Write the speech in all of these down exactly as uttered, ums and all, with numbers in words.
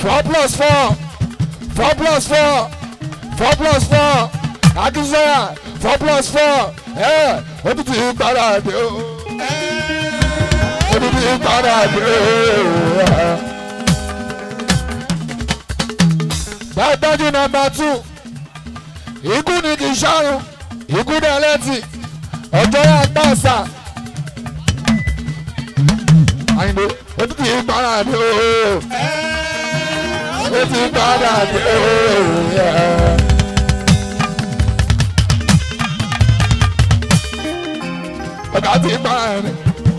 four plus four four plus four four plus four akínsẹ́yà four plus four ẹ̀ ó tún ti padà dé o ó tún ti padà dé o. Dájúdájú nọ́mbà two ikú ni kì í ṣàrùn ikú dẹ̀ lẹ́tì ọjọ́ yà gbà sà. Àyìnbó ó tún ti padà dé o ó ti padà dé o. Ọ̀gá ti padà dé.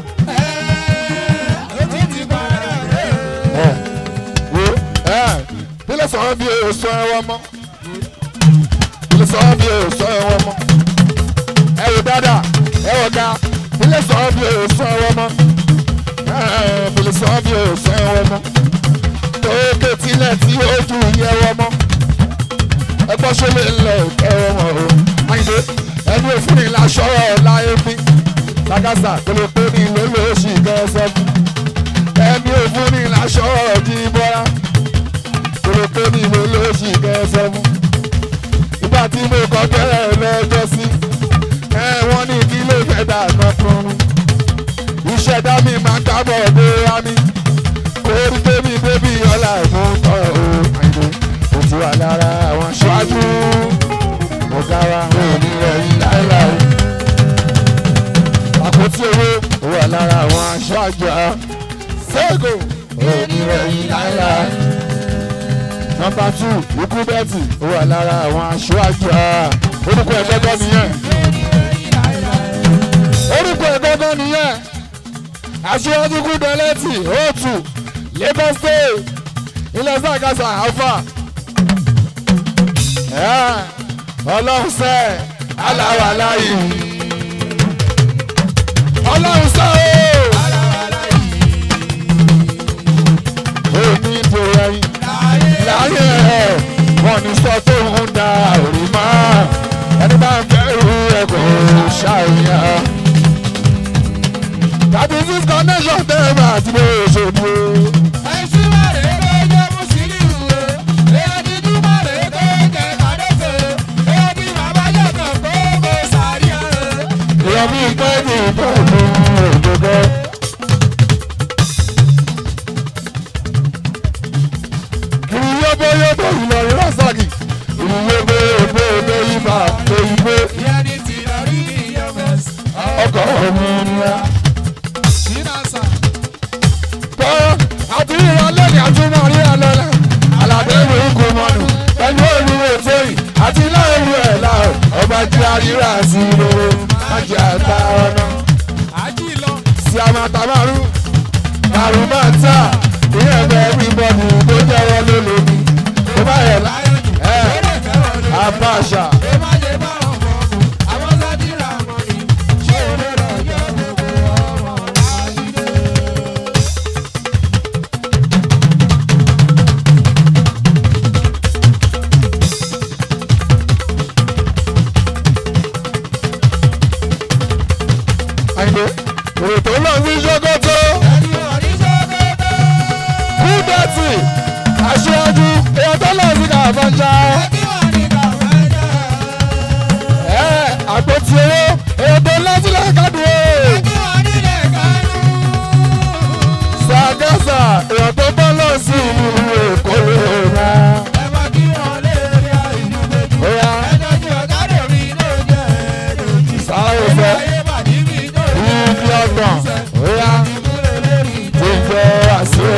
Ó ti padà dé o. Wo ẹ̀ bílẹ̀ sọ̀rọ̀ bí o sọ ẹ̀wọ̀n mọ́ bílẹ̀ sọ̀rọ̀ bí o sọ ẹ̀wọ̀n mọ́ ẹ wò dáadáa ẹ wò ga bílẹ̀ sọ̀rọ̀ bí o sọ ẹ̀wọ̀n mọ́ bílẹ̀ sọ̀rọ̀ bí o sọ ẹ̀wọ̀n mọ́ tókè tilẹ̀ tí ojú yẹ wọ́n mọ́ ẹgbọ́n ṣe lè lọ ẹ̀wọ̀n o Àyìndé ẹni òfin ni lásọ̀rọ̀ láyé bí lágàsà tó lè pé ní ìlú lóṣù kẹsàn fún ẹni òfin ni lásọ̀rọ̀ jí bọ́lá kúrò pé ní mo ló ṣì kẹsàn mú ìgbà tí mo kọ́ kẹ́rẹ́ lọ́jọ́ sí ẹ wọ́n ní kí ló fẹ́ dà kankan ìṣẹ̀dá mi máa ń kábọ̀ dé wá mi orí bébí bébí ọ̀la ìmú tọ́ o Àyìndé ó ti wà lára àwọn aṣáájú mo ká wa wọn ò ní ẹ̀yìn láéláé àpótí owó ó wà lára àwọn aṣáájú ṣẹ́gun ò ní ẹ̀yìn láéláé. Nọ́mbà two ikú bẹ́ẹ̀tì ó wà lára àwọn aṣáájú orúkọ ẹ̀ gángan nìyẹn orúkọ ẹ̀ gángan nìyẹn aṣáájú ikú dẹ́lẹ́tì òtù Lagos State ilẹ̀ Zagasa alfa ọlọ́run sẹ́ aláwa láyé ọlọ́run sẹ́ o òní ìbòrò ẹ̀yìn láyé ẹ̀ wọ́n ní sọ tó ń da òrì mọ́ ẹni bá ń bẹ̀rù ẹ̀kọ́ ṣàyà. Tàbí six connection tẹ́ bá ti lè ṣòdò. Ẹ̀sìn máa rè é pé jẹ́ Mùsùlùmí o, èyí ti túmọ̀ rè é pé jẹ́ Kàdéfé, èyí ti bàbá yẹ̀ kàn pé kò sàríà. Ìyá mi pẹ́ ní ìbọ̀dù òjòjò. Yóbó yóbó Ìlọrin Rasaki ìyóbó yóbó yóbó ibà òyìnbó ọkọ̀ òmìnira. Kọ́ àti ìrọ̀ lẹ́yìn àtúmọ̀ rí àlọ́lá aládé ìlú ikú mọ́nù pẹ̀lú olúwo tóyìn àti láìlú ẹ̀ láò ọba jẹ́ àríra sí ìrorò májì àtà ọ̀nà. Sí àmàtàmárù màrún máa ń tà ìyẹn bẹ́ẹ̀ bí bọ́ọ̀lù tó jẹ́wọ́ lólómi tó bá yẹ ẹ abáṣà. Àyìndé èrò tó lọ sí ṣòkòtò kúdẹ̀tì aṣáájú èèyàn tó lọ sí kàfọ́nṣá. ẹ àpótí owó èèyàn tó lọ sí lẹ́kàdúró. Sàgásà èèyàn tó bọ́ lọ sí ìlú Èkó lóra. Sáré fẹ́ ibi ọgbọ̀n óyá ti jẹ́ àṣẹ.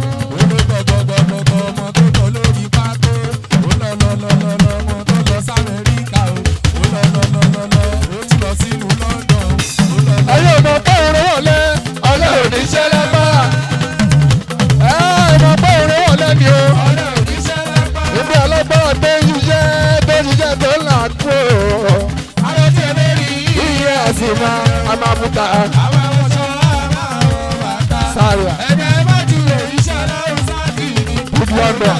Ayé ọmọ báwo wọlé ọlọ́run níṣẹ́ lápá. Ẹ ọmọ báwo wọlé ni o. Ibi ọlọ́gbọ́n tó ń ṣiṣẹ́ tó ń ṣiṣẹ́ tó ń là kú. Iye àsìmá a máa mú ta. Sáré. Good London.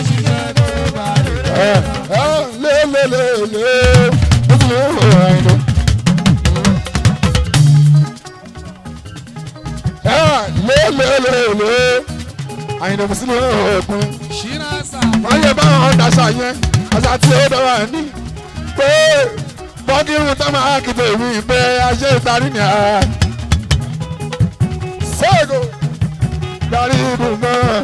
Ẹ ẹ lé lé lé lé. Ó ti lè wò ó ẹni. lélelele àyìnbó sílẹ̀ òògùn. wọ́n lè bá wọn dàṣà yẹn àṣà tí ó dọ̀wà ní. pé bọ́kírù tó máa kìtò ìwé ìpè àṣẹ ìdarí ni a. sẹ́ẹ̀gò darí ìdùn náà.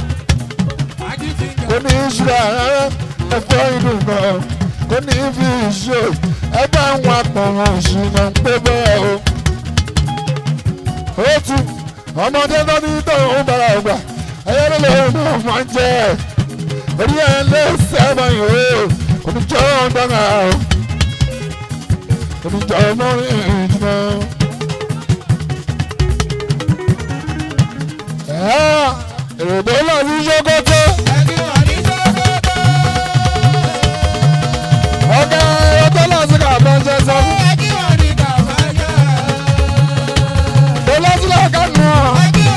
kò ní í ṣúra rárá ẹ̀fọ́ ìdùn náà. kò ní í fi ìṣó ẹgbẹ́ àwọn apọ̀wọ̀n ìṣúná ń pé bẹ́ẹ̀ o. ó tu ọmọdé tó ní tó ń bára ọgbà ẹyẹ ló náà máa ń jẹ orí ẹ lé sẹ́wọ̀n ìwé oníjọ́ dáná oníjọ́ mọ́rin ìjìnà. èrèdè náà ní ṣókótó. ọ̀gá ẹ̀rọ tó lọ sí kàbọ̀ ń ṣe sọ fún. olóṣèlú ọ̀gá nù ọ́.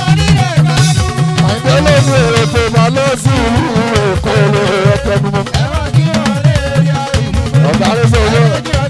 àìdè lóṣù ètò ìbálò sí ìlú èkó ló ẹ̀kẹ́ mímọ́. ọ̀gá ló sọ owó.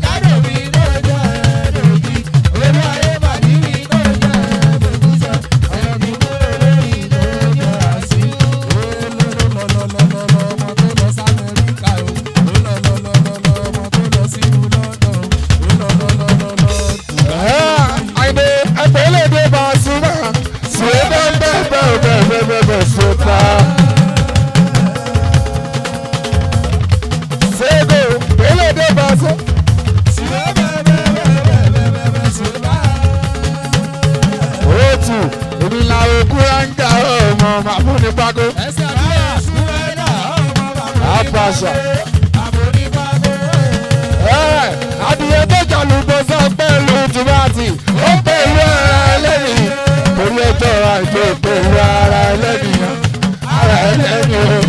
adìyẹ tó jàlù tó sọ pẹ̀lú tìmátì ó pẹ̀lú ara ẹlẹ́yìn torí ẹjọ́ àìjọ pẹ̀lú ara ẹlẹ́yìn ara ẹlẹ́yìn o.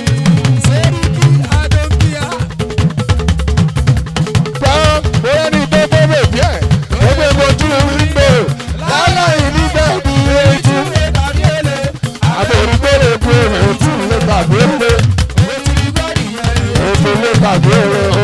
gbọ́ bóyá ní tó tó bè díẹ̀ ó gbé mojú wíńdò láláì níbẹ̀ bí ojú àbòrí tó lè bu èrè ojú lè gbàgbé lé ojú lè gbàgbé lé o.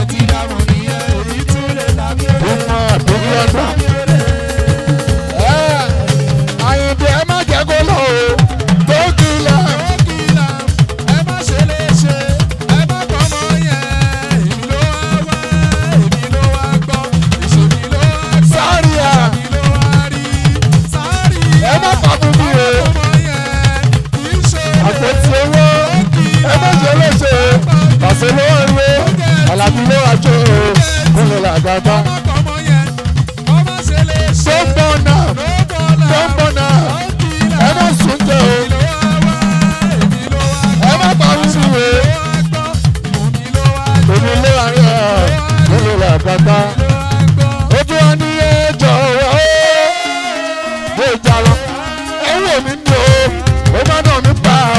àyìnbí ẹ má jẹ́ kó lọ o tó kìlọ̀. ẹ má ṣe lè ṣe ẹ má kọ́ ọmọ yẹn èmi ló wá wá èmi ló wá gbọ́ ìṣèmi ló wá gbọ́ sáré à èmi ló wá rí sáré à ẹ má pa fún mi o. àpótí owó ẹ má ṣe lè ṣe pàṣẹ ló wà rí o àlàbí ló wà jó o kó lè làgbàgbà. Dọ́mbọ̀nà dọ́mbọ̀nà ẹ má sùn jẹ o ẹ má pa wúsù o èmi ló wà rí ọ ló lè wà pátá ojú wa ní ẹjọ́ o ó jà lọ ẹrù mi ní o ó má nà mí pa o.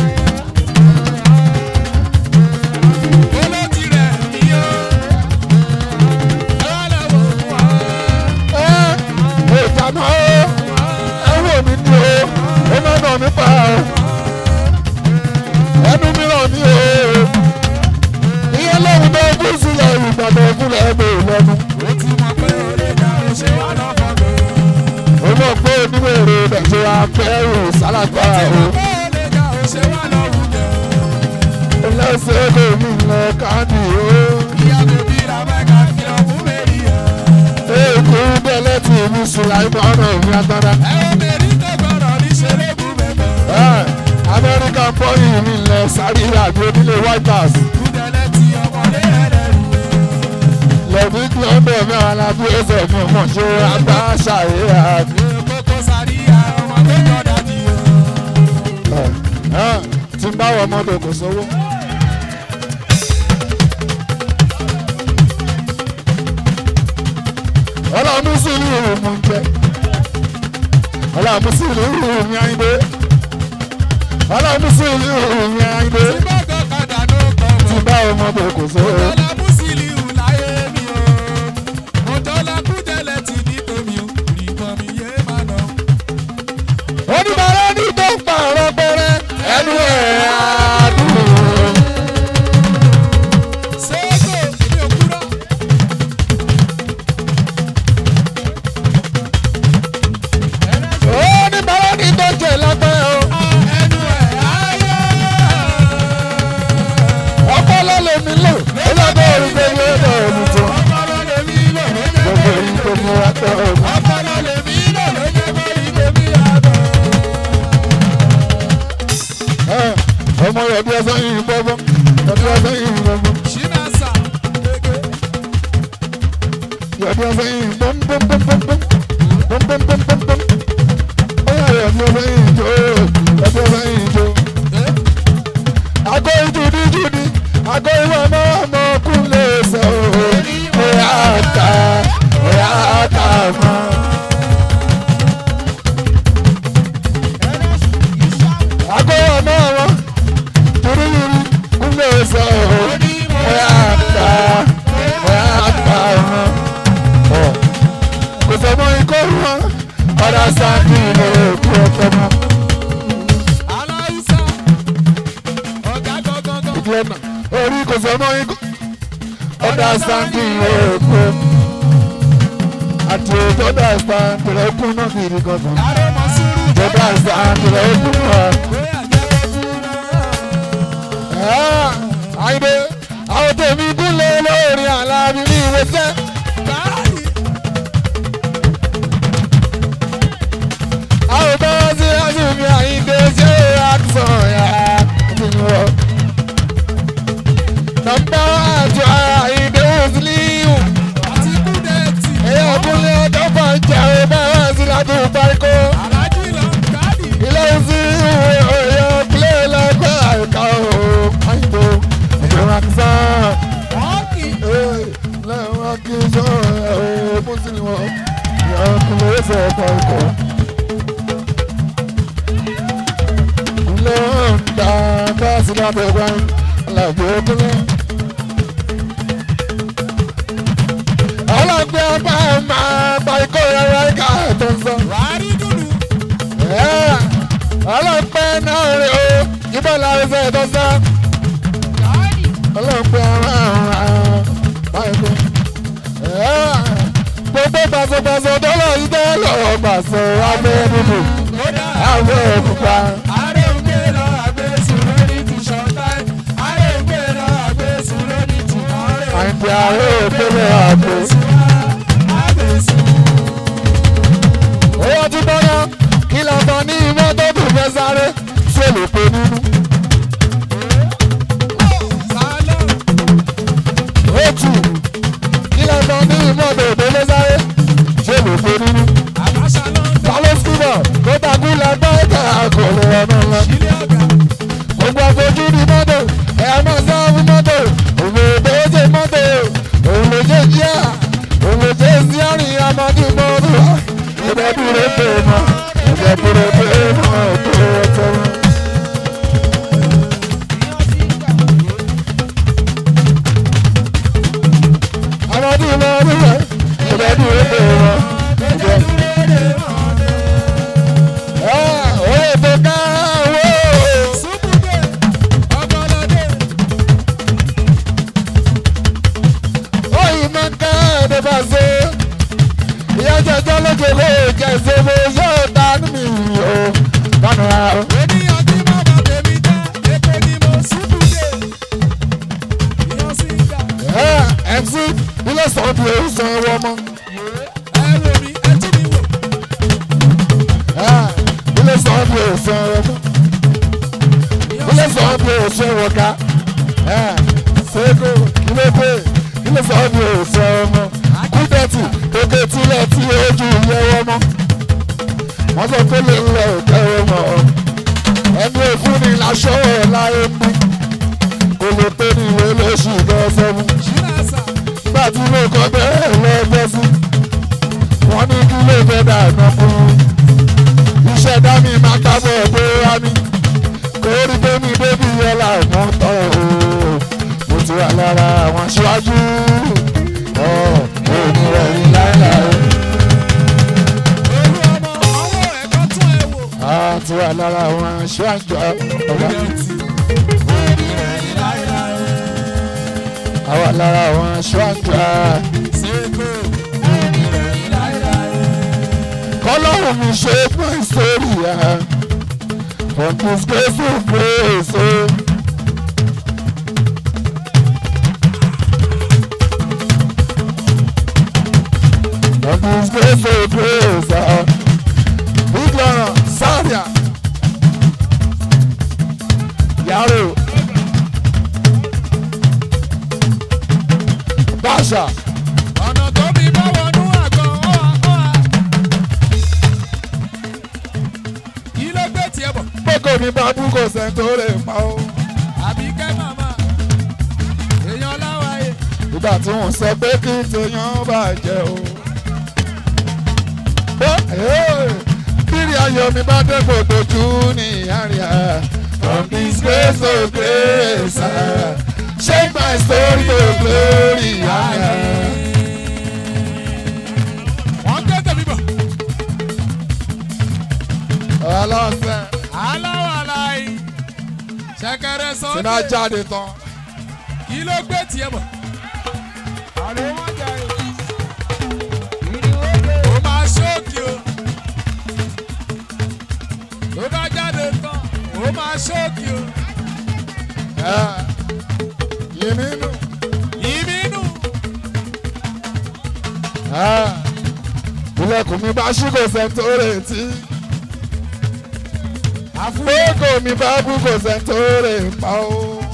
ẹrù mi ní o ó má nà mí pa o ẹnu mìíràn ní o ìyẹn lóhùn náà fún sílẹ̀ ìgbàdàn fúnlẹ̀ ẹgbẹ́ ìlẹ́nu. ó ti mọ̀ pé orí ẹ̀dá ò ṣe wá lọ́kọ̀ tó. ó mọ̀ pé oníwèrè ìdẹ̀jọ́ afẹ́rù sálàgbà o. ó mọ̀ pé orí ẹ̀dá ò ṣe wá lọ́wọ́ jẹ́ o. ẹlẹ́sẹ̀ kò mí lọ káàdì o. ìyá bèbí ra mẹ́ka kí ọkùnrin mẹ́rì yẹn. èkó bẹ́lẹ̀ tí mi sùn láì mọ́ ọ̀nà mi agbára. ẹ ò mẹ́rin tó gbọ́dọ̀ ní ṣeré bú bẹ́ẹ̀. Amẹ́ríkà bọ́ọ̀lù mi lẹ sáré àbí onílé White House. kúndẹ̀lẹ̀ tí ọmọdé rẹ̀ rú. lẹ́bí tí wọ́n bẹ̀ mí àwọn alábí ẹsẹ̀ mi mọ̀ ṣe àgbà ṣàyẹ̀ àbí. kókó sáré ọmọ tó jọ̀dá di o. tí ń bá wọ mọ́tò kò sówó. ọlọ́run sí ìlú ìrùmù ń jẹ ọlọ́run sí ìlú ìrùmù yẹn ń gbé ọlọ́run sí ìlú ìrùmù yẹn ń gbé tí bá ọmọ bò kò sówó. oníbàárà ní tó ń pààrọ̀ pẹ̀rẹ̀ ẹnu ẹ̀ àdúgbò. oníbàárà ní tó jẹ lápẹ́ o. ẹnu ọmọ yọ̀dí ẹsẹ̀ yìí bọ́bọ́ yọ̀dí ẹsẹ̀ yìí bọ́bọ́. Ṣínàṣà gègé. Yọ̀dí ẹsẹ̀ yìí bọ́m bọ́m bọ́m bọ́m bọ́m bọ́m bọ́m bọ́m bọ́m bọ́m. Ó yà yọ̀dí ẹsẹ̀ yìí jó yọ̀dí ẹsẹ̀ yìí jó. Àgọ́ ìjùdí jùdí àgọ́ ìwà ọmọ ọmọ kúnlẹ̀ ẹsẹ̀ o. Ó yà ká ó yà ká mọ́. Àgọ́ ọmọ ọmọ torí yìí kúnlẹ̀ ẹsẹ̀ o. Ó yà ká ó yà ká mọ́. Kò sọ mọ́ ikọ́ wọn ọ̀dà sáàkì ìlú òkú ọ̀tọ̀ mọ́. Aláìsàn ọ̀gá gangan. Ìdí ọ̀nà orí kò sọ mọ́ ikọ́ ọ̀dà sáàkì ìlú òkú. Àti ọ̀dà sáàkì ìlú òkú náà kì í rí gangan. Ààrẹ mọ̀ sùúrù. Ọ̀dà sáàkì ìlú òkú náà. Àyìnbé àwọn tèmi kúnlẹ̀ lórí àlàbí ní ìwé sẹ́. Àwọn bá wá sí àṣùmí Àyìndé ṣe àtúnṣàn yá nínú ọ. Nọ́mbà àjọ Àyìndé Musiliu. Àti kúdẹ̀tì. Ẹ̀yà ọkùnrin ọjọ́ kan jẹ́ àwọn bá wá sí láti ìparíkó. Alájú ìlọ káàdì. Ilé sí ìwé òye ọ̀pẹ̀lẹ̀ lọ́gbà àìká o. Àyìnbó ìjọba kìsàn. Ọ́ọ̀kì. Lẹ́wọ̀n kì í sọ ẹ̀ Musiliu wọn. Ìyá ọkùnrin ó fẹ́ ọkọ̀ ikọ̀. Lọ́ńdà káàsì lábẹ́ wọn alábẹ́ òkúlẹ̀. Ọlọ́gbẹ́ ọba máa gba ikọ̀ rárá ìka tó ń sọ. Wàárí dùnú. Ọlọ́gbẹ́ náà rè o, ìbọn làwọn ṣe tó sọ. Káàdì. Ọlọ́gbẹ́ ọba máa ikọ̀. Gbogbo gbàsọgbàsọ tó lọ sí tẹ́ lọ́wọ́ gbàsọ abẹ́ nínú abẹ́ òkúta. Ààrẹ òkè lọ àgbẹ̀sùn lórí ti ṣọ̀tá. Ààrẹ òkè lọ àgbẹ̀sùn lórí ti ọ̀rẹ́. Àìntí ààrẹ òkèlè àgbẹ̀. Àgbẹ̀sùn. Owó tí bọ́yá kí lọ bọ ní mọ́tò tó fẹ́ sáré ṣe lè pe nínú. Sálọ̀. Otu kí lọ bọ ní mọ́tò tó fẹ́ sáré ṣe lè pe nínú. Àbáṣà lọ. Sálọ skúbọ̀ tó takú lẹ́gbẹ́ ìta àkọlù ọ̀nà ńlá. Ilé ọ̀gá. Gbogbo àfojú ní mọ́tò ẹ̀ máa sá fún mọ́tò. Òun lè tó ṣe mọ́tò. Òun lè ṣe jíà. Òun lè ṣe sí àrìn amadi mọ́tò. Ìbẹ́ dúró pé mọ́. Ìbẹ́ dúró pé mọ́ tó ọ̀tọ̀ wọn. Amadi mọ́tò rẹ̀. Ìbẹ́ dúró pé mọ́. Ìbẹ́ oye tó ká wó. Súbùdé. Ọ̀gọ́lọ́dé. Oyin máa ń ká ẹ̀dẹ̀ bá ṣe. Ìyá jẹjọ́ lójú kó jẹ ìṣòro yóò ta nínú ìyó. Bánu ra o. Ènìyàn tí bàbá tèmi dá. Èkó ni mo súbùdé. Ìyàn sí ìjà. Ẹ ẹ̀ tí ilé sọ̀rọ̀ bí o san owó ọmọ. Ẹ wò mí, ẹ tún mi wò. Ẹ ilé sọ̀rọ̀ bí o san owó ọmọ. Ilé sọ̀rọ̀ bí o san owó ká. Ẹ ṣéko ilé pé ilé sọ̀rọ̀ bí o san ọmọ. Kúdẹ̀tì kéke tílẹ̀ tí ojú ilé ọmọ. Wọ́n sọ pé lè lọ òkè ọmọ. Ẹni òfin ni láṣọ ẹ̀ láyé ń bí. Kò lè pé ní ìwé lóṣù lọ́sọ̀mù. Ṣínàṣà. Nígbà tí ilé ẹ̀kọ́ bẹ́ẹ̀ lọ́gbẹ́ sí. Wọ́n ní kí lè fẹ́ dànù fún un. Iṣẹ́ dá mi máa kábọ̀ pé wá mi. Kò rí pé mi débi yẹn láìmọ́ tọ́ o. Mo ti wà lára àwọn aṣáájú. Ọ̀ òní rẹ̀ rí láéláé. Olú ọmọ ọwọ́ ẹ̀kọ́ tún ẹ wò. A ti wà lára àwọn aṣáájú. Ọ̀gá. A wà lára àwọn aṣáájú. Kọ́lọ́run mi ṣe fún ìsórí ya. From this grace to grace. Oh. From this grace to grace. Oh. Big Lana, Sadia. Yaro. ṣà. ọ̀nà tó bí bá wọnú àgbọn ọ̀hà ọ̀hà. kí ló gbé tiẹ̀ bọ̀. Bókò mi bá bú kò sẹ́ni tó lè pa ó. àbí kẹ́ màmá èèyàn láwàyè. Ìgbà tí wọ́n sọ pé kí tèèyàn bàjẹ́ o. Bírí ayọ̀ mi bá dé gbogbo jù ní àríyá. From disgrace to grace, shape my story to glory. wọ́n gbé tèmi bọ̀. Ọlọ́sẹ̀ aláwọ̀ aláì ṣẹ̀kẹ̀rẹ̀ tí sọ́dẹ̀. náà jáde tán. kí ló gbé tiẹ̀ bọ̀. àlọ́ wọn jà ẹ̀. ó máa ṣóòkì o. ló bá jáde tán ó máa ṣóòkì o. Yìmínú. ìbínú. Ilẹ̀kùn mi bá ṣí kò sẹ́ni tó retí. Bókò mi bá bú kò sẹ́ni tó lè pa ó.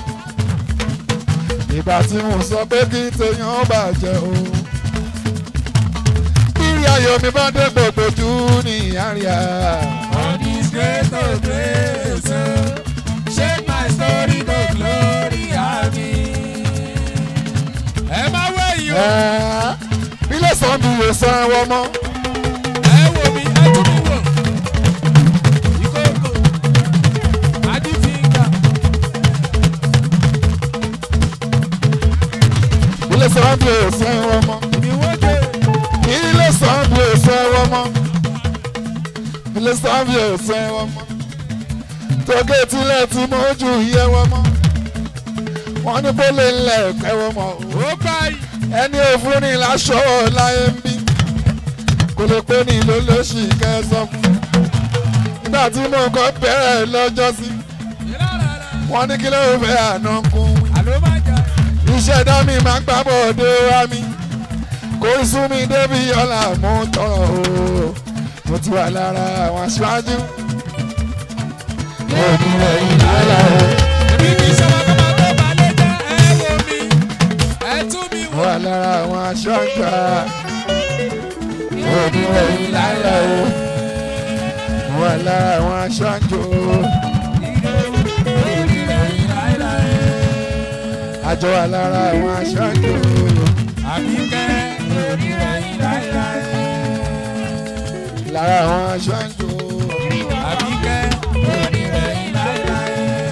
Ìgbà tí mo sọ pé kí tèèyàn bàjẹ́ o. Bírí ayọ̀ mi bá dé gbogbo jù ní àríyá. On this great of grace, shape my story to glory, àmín. ẹ má wẹ̀yìn o. Bílẹ̀ sàn bí yóò san ẹwọ́ mọ́. ẹ wò mí ẹ tún mi wò. ìkókò adífíńgà. Bílẹ̀ sàn bí yóò san ẹwọ́ mọ́. ìwọ́de. Bílẹ̀ sàn bí yóò san ẹwọ́ mọ́. Bílẹ̀ sàn bí yóò san ẹwọ́ mọ́. Tókè tilẹ̀ tí mo jù yẹ wọ́n mọ́. Wọ́n ní bó lè lẹ̀ kẹ́wọ́ mọ́. ó báyìí. Ẹni òfin ní láṣọ láyé ń bí. Kò lè pé ní ìlú lóṣì kẹsàn fún. Nígbà tí mo kọ́ bẹ̀rẹ̀ lọ́jọ́ sí. Wọ́n ní kí ló fẹ́ àná kún wí. àlọ́ má jà. Iṣẹ́ dá mi máa ń gbábọ̀ dé wá mi. Kò sún mi débi ọ̀la mo tọrọ o. Mo ti wà lára àwọn aṣáájú. Òbí rẹ̀ ìlàlá o. èmi kì í ṣọwọ́ kọ́ máa tó balẹ̀ jẹ́ ẹ wò mí ẹ tún mi Mo wò. wà lára àwọn aṣáájú. Òbí rẹ̀ ìlàlá o. Mo wà lára àwọn aṣáájú. Àjọ wà lára àwọn aṣáájú. àbíkẹ́ onírẹ̀yìn láíláí. Lára àwọn aṣáájú. àbíkẹ́ onírẹ̀yìn láíláí.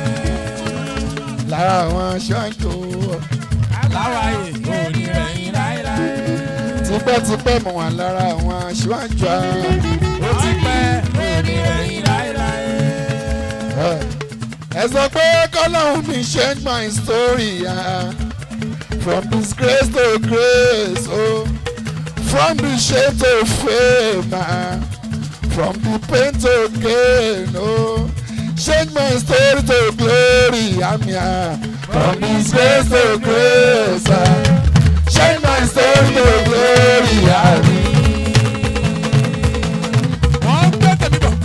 Lára àwọn aṣáájú. láwàyè onírẹ̀yìn láíláí. Tipẹ́tipẹ́ mo wà lára àwọn aṣáájú. ó ti pẹ́ onírẹ̀yìn láíláí. Ẹ sọ pé kọ́lọ́hún mi change my story ah. From disgrace to grace oh. From the shame to fame ah. From the pain to gain oh. Change my story to glory àmì ah. From disgrace to grace ah. Change my story to glory àmì. wọ́n gbé tèmi bọ̀.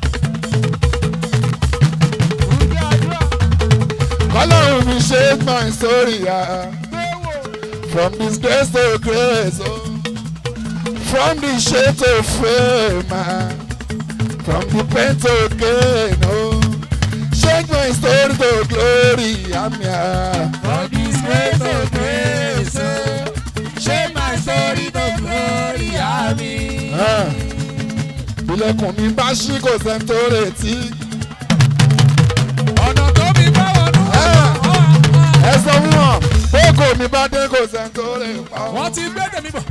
Kọ́lọ́hún mi change my story ah. From disgrace to grace, oh. From the shame to fame, ah. From the pain to gain, oh. Change my story to glory, amen. From disgrace to grace, oh. Change my story to glory, àmín. Ah. Ilẹ̀kùn mi bá ṣí kò sẹ́ni tó retí. ọ̀nà tó bí bá wọnú Ah. ọ̀hà. Ẹ sọ fún wọn, bókò mi bá dé kò sẹ́ni tó lè pa ọ́. wọ́n ti gbé tèmi bọ̀.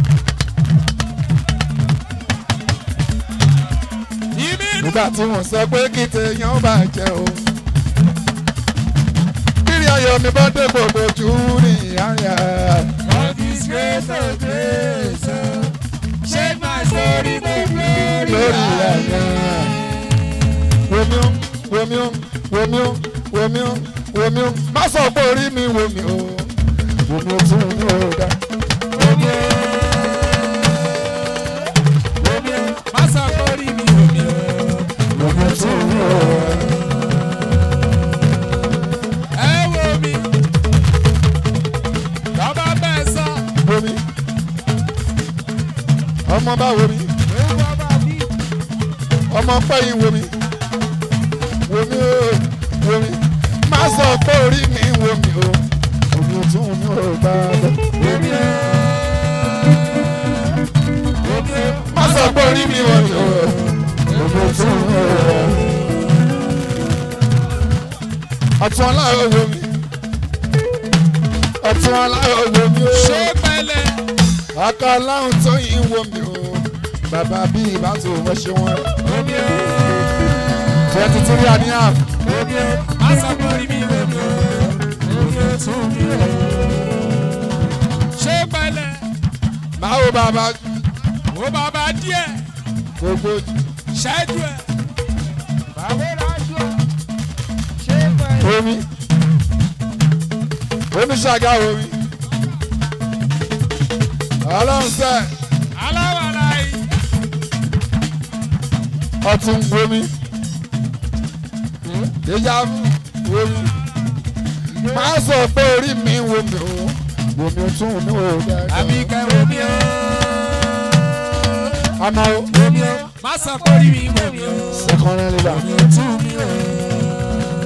ìbínú. Nígbà tí mo sọ pé kí tèèyàn bàjẹ́ o. Bírí ayọ̀ mi bá dé gbogbo jù ní àríyá. From disgrace to grace, oh. Change my story to glory, Lórí àmín. ẹ̀yà. Womi o, womi o, womi o, womi o, womi o. Má sọ pé orí mi womi o. Womi o tún mi ò dá. Omi o, omi o, má sọ pé orí mi omi o. Womi o tún mi ò dá. Ẹ wo mi, bàbá bẹ́ẹ̀ sọ. Womi. mọ̀ pé yín wo mi wo mi o wo mi má sọ pé orí mi wo mi o omi tún mi ò bá bẹ. má sọ pé orí mi wo mi o omi tún mi ò bá bẹ. ọ̀tún aláwọ̀ wo mi ọ̀tún aláwọ̀ wo mi o. ṣé pẹ̀lẹ́. ọkọ ọlọ́run tó yín wo mi o bàbá bí ìbátò wọ́n ṣe wọ́n. twenty three and a half. má sọ pé orí mi wo mi o omi tún mi o. ṣé pẹ̀lẹ́. máa wo bàbá. wo bàbá díẹ̀. gbogbo. ṣẹ́jú ẹ̀. bàbá rájú ẹ̀. ṣé pẹ̀lẹ́. omi omi ṣàgá omi ọlọ́run sẹ́ aláwàlá yìí. ọtún omi ìyá omi máa sọ pé orí mi wo mi o wo mi tún mi ò dáadáa. àbíkẹ́ wo mi o. ọmọ o. wo mi o. má sọ pé orí mi wo mi o. sẹkọrẹ nígbà. wo mi tún mi o.